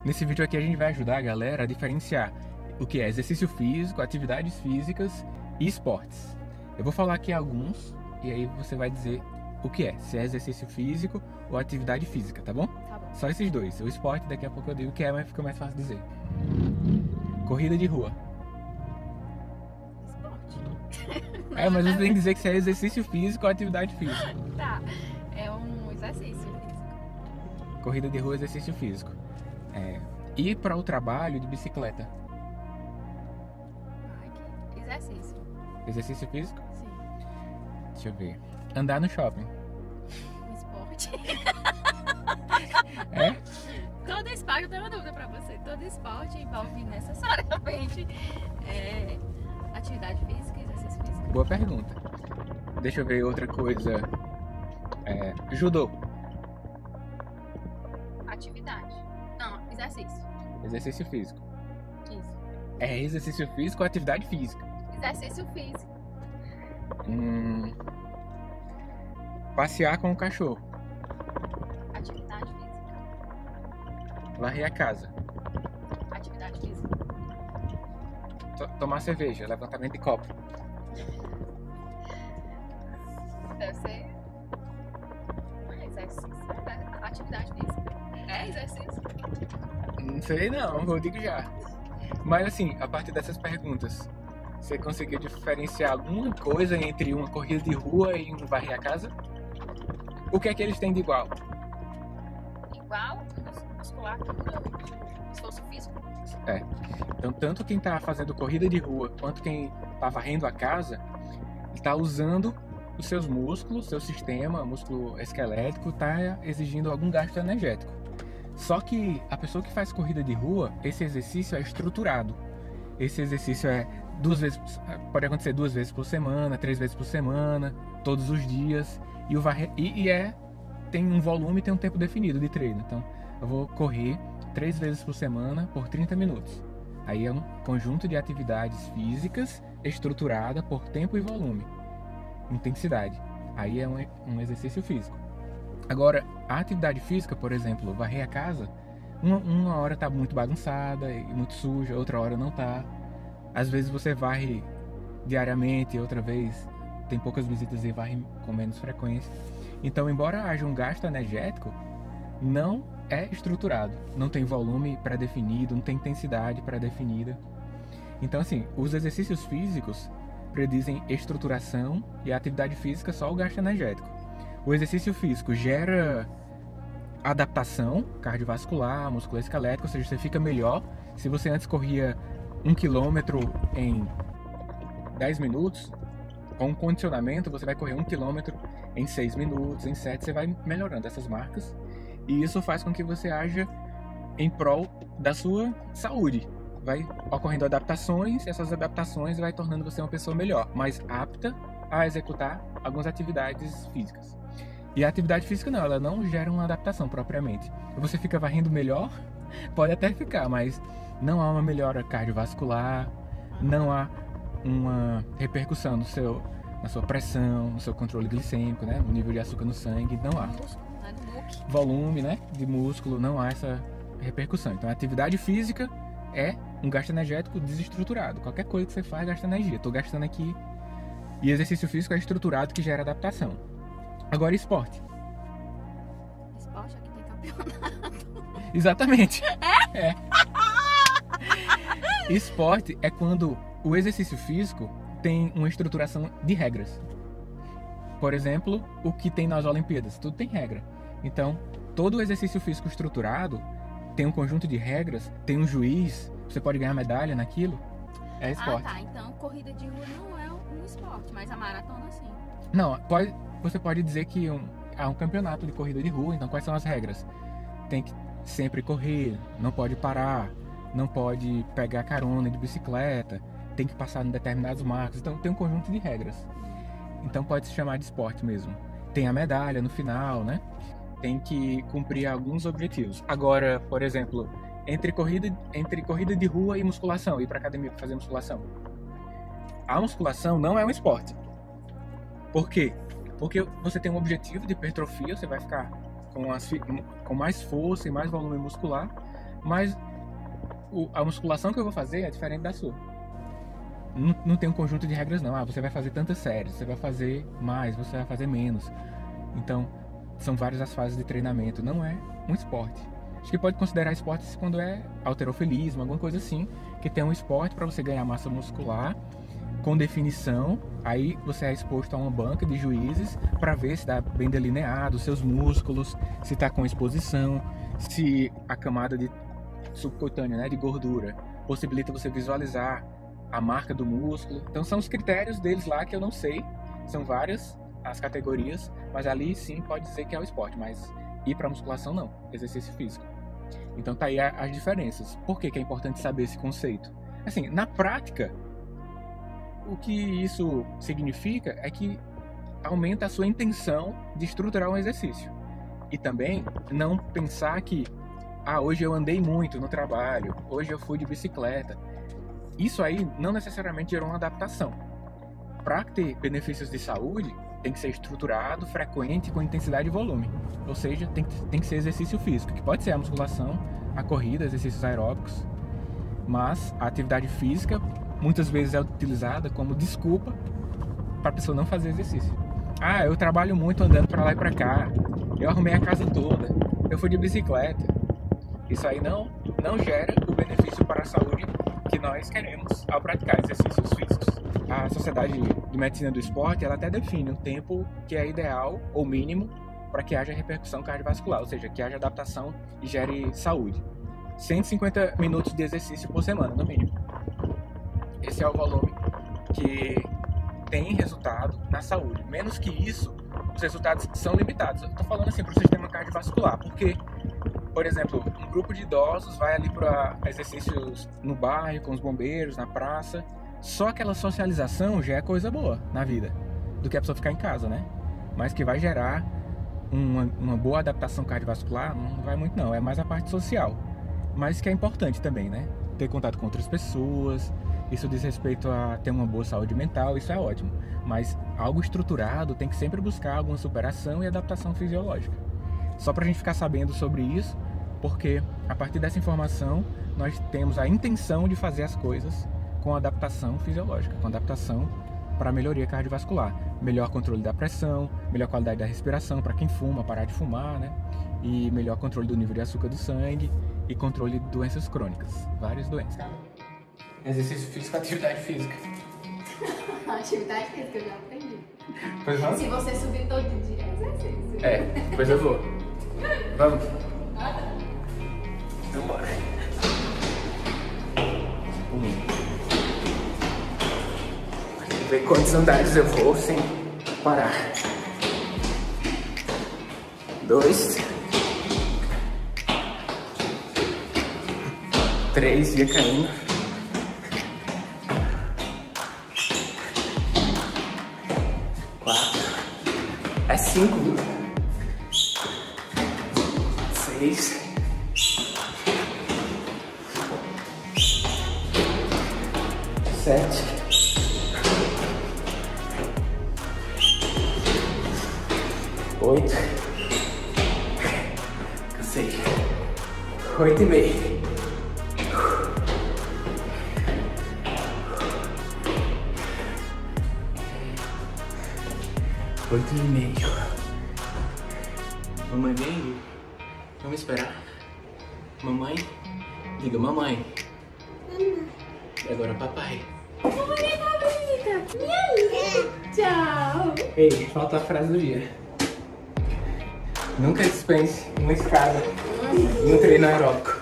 Nesse vídeo aqui a gente vai ajudar a galera a diferenciar o que é exercício físico, atividades físicas e esportes. Eu vou falar aqui alguns e aí você vai dizer o que é, se é exercício físico ou atividade física, tá bom? Tá bom. Só esses dois. O esporte daqui a pouco eu digo o que é, mas fica mais fácil dizer. Corrida de rua. Esporte. Mas você tem que dizer que se é exercício físico ou atividade física. Tá. É um exercício físico. Corrida de rua é exercício físico. Ir para o trabalho de bicicleta. Ai, que exercício. Exercício físico? Sim. Deixa eu ver. Andar no shopping. Um esporte. É? Todo esporte, eu tenho uma dúvida pra você. Todo esporte envolve necessariamente atividade física, exercício físico. Boa pergunta. Deixa eu ver outra coisa. Judô. Atividade. Não, exercício. Exercício físico. Isso. É exercício físico ou atividade física? Exercício físico. Passear com o cachorro. Atividade física. Varrer a casa. Atividade física. Tomar cerveja. Levantamento de copo. Deve ser um exercício. Atividade física. É exercício. Não sei não, eu digo já. Mas assim, a partir dessas perguntas, você conseguiu diferenciar alguma coisa entre uma corrida de rua e um varrer a casa? O que é que eles têm de igual? Igual, musculatura, esforço físico. Então, tanto quem está fazendo corrida de rua quanto quem está varrendo a casa está usando os seus músculos, seu sistema, músculo esquelético, está exigindo algum gasto energético. Só que a pessoa que faz corrida de rua, esse exercício é estruturado. Esse exercício pode acontecer 2 vezes por semana, 3 vezes por semana, todos os dias. Tem um volume, tem um tempo definido de treino. Então, eu vou correr 3 vezes por semana por 30 minutos. Aí é um conjunto de atividades físicas estruturada por tempo e volume, intensidade. Aí é um exercício físico. Agora, a atividade física, por exemplo, varrer a casa, uma hora tá muito bagunçada e muito suja, outra hora não tá. Às vezes você varre diariamente, outra vez tem poucas visitas e varre com menos frequência. Então, embora haja um gasto energético, não é estruturado, não tem volume pré-definido, não tem intensidade pré-definida. Então, assim, os exercícios físicos predizem estruturação e a atividade física só o gasto energético. O exercício físico gera adaptação cardiovascular, musculoesquelética, ou seja, você fica melhor. Se você antes corria 1 quilômetro em 10 minutos, com um condicionamento você vai correr 1 quilômetro em 6 minutos, em 7, você vai melhorando essas marcas. E isso faz com que você haja em prol da sua saúde. Vai ocorrendo adaptações, e essas adaptações vai tornando você uma pessoa melhor, mais apta a executar algumas atividades físicas. E a atividade física não, ela não gera uma adaptação propriamente. Você fica varrendo melhor, pode até ficar, mas não há uma melhora cardiovascular, não há uma repercussão na sua pressão, no seu controle glicêmico, né? No nível de açúcar no sangue, não há. Volume, né? De músculo, não há essa repercussão. Então a atividade física é um gasto energético desestruturado. Qualquer coisa que você faz gasta energia. Estou gastando aqui. E exercício físico é estruturado que gera adaptação. Agora esporte. Esporte aqui tem campeonato. Exatamente. É. Esporte é quando o exercício físico tem uma estruturação de regras. Por exemplo, o que tem nas Olimpíadas, tudo tem regra. Então, todo o exercício físico estruturado tem um conjunto de regras, tem um juiz, você pode ganhar medalha naquilo. É esporte. Ah, tá. Então, corrida de rua não é um esporte, mas a maratona sim. Não, você pode dizer que há um campeonato de corrida de rua, então quais são as regras? Tem que sempre correr, não pode parar, não pode pegar carona de bicicleta, tem que passar em determinados marcos, então tem um conjunto de regras. Então pode se chamar de esporte mesmo. Tem a medalha no final, né? Tem que cumprir alguns objetivos. Agora, por exemplo, entre corrida de rua e musculação, ir para academia para fazer musculação. A musculação não é um esporte. Por quê? Porque você tem um objetivo de hipertrofia, você vai ficar com mais força e mais volume muscular, Mas a musculação que eu vou fazer é diferente da sua. Não tem um conjunto de regras não. Você vai fazer tantas séries, você vai fazer mais, você vai fazer menos. Então, são várias as fases de treinamento. Não é um esporte. Acho que pode considerar esporte quando é halterofilismo, alguma coisa assim, que tem um esporte para você ganhar massa muscular com definição. Aí você é exposto a uma banca de juízes para ver se está bem delineado os seus músculos, se está com exposição, se a camada subcutânea, né, de gordura possibilita você visualizar a marca do músculo. Então são os critérios deles lá que eu não sei. São várias as categorias, mas ali sim pode dizer que é o esporte, mas ir para musculação não, exercício físico. Então tá aí as diferenças. Por que é importante saber esse conceito? Assim, na prática, o que isso significa é que aumenta a sua intenção de estruturar um exercício. E também não pensar que hoje eu andei muito no trabalho, hoje eu fui de bicicleta. Isso aí não necessariamente gerou uma adaptação. Para ter benefícios de saúde, tem que ser estruturado, frequente, com intensidade e volume. Ou seja, tem que ser exercício físico, que pode ser a musculação, a corrida, exercícios aeróbicos. Mas a atividade física muitas vezes é utilizada como desculpa para a pessoa não fazer exercício. Eu trabalho muito andando para lá e para cá, eu arrumei a casa toda, eu fui de bicicleta. Isso aí não gera o benefício para a saúde que nós queremos ao praticar exercícios físicos. A Sociedade de Medicina do Esporte, ela até define um tempo que é ideal ou mínimo para que haja repercussão cardiovascular, ou seja, que haja adaptação e gere saúde. 150 minutos de exercício por semana, no mínimo. Esse é o volume que tem resultado na saúde. Menos que isso, os resultados são limitados. Eu estou falando assim para o sistema cardiovascular, porque, por exemplo, um grupo de idosos vai ali para exercícios no bairro, com os bombeiros, na praça. Só aquela socialização já é coisa boa na vida, do que a pessoa ficar em casa, né? Mas que vai gerar uma boa adaptação cardiovascular, não vai muito não, é mais a parte social. Mas que é importante também, né? Ter contato com outras pessoas, isso diz respeito a ter uma boa saúde mental, isso é ótimo. Mas algo estruturado tem que sempre buscar alguma superação e adaptação fisiológica. Só pra gente ficar sabendo sobre isso, porque a partir dessa informação nós temos a intenção de fazer as coisas com adaptação fisiológica, com adaptação para melhoria cardiovascular, melhor controle da pressão, melhor qualidade da respiração para quem fuma, parar de fumar, né? E melhor controle do nível de açúcar do sangue e controle de doenças crônicas, várias doenças. Exercício físico, atividade física. Atividade física eu já aprendi. Pois vamos? Se você subir todo dia, é exercício. Depois eu vou. Vamos. Então bora. 1. Ver quantos andares eu vou sem parar. 2. 3, ia caindo. 4. É 5, viu? 6. 7. 8. Cansei. 8,5. 8,5. Mamãe veio? Vamos esperar. Mamãe? Diga mamãe. Mamãe. E agora papai. Mamãe tá bonita. Minha linda. Tchau. Ei, falta a frase do dia. Nunca dispense uma escada em um treino aeróbico.